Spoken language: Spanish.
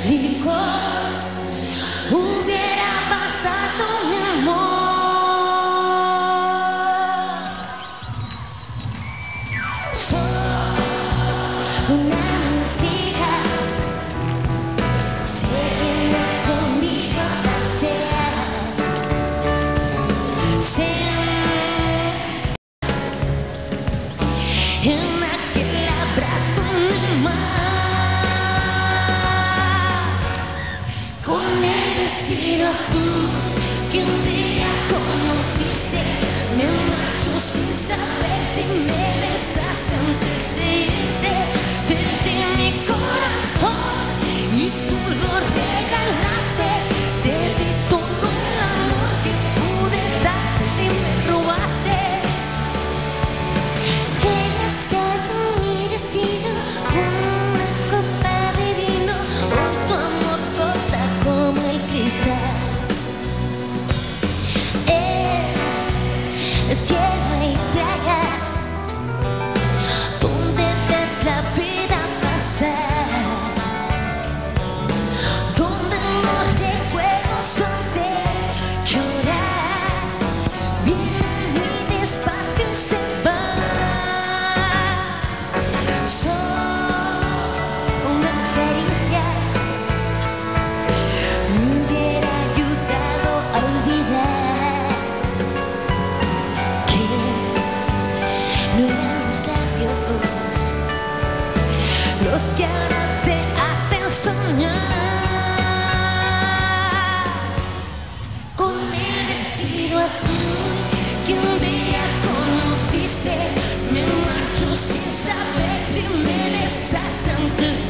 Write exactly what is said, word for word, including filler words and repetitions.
licor hubiera bastado, mi amor. Solo una mentira se viene conmigo a pasear. Se en aquel abrazo mi mar, con el vestido azul que un día conociste, me marcho sin saber si me besaste antes de irte. Te di mi corazón y tú lo regalaste, te di todo el amor que pude darte y me robaste. Rasgado mi vestido con una copa de vino, oh, tu amor corta como el cristal. En el cielo hay playas donde ves la vida pasar, donde los recuerdos son de llorar. Vienen muy despacio y se van. Los que ahora te hacen soñar con el vestido azul que un día conociste. Me marcho sin saber si me besaste antes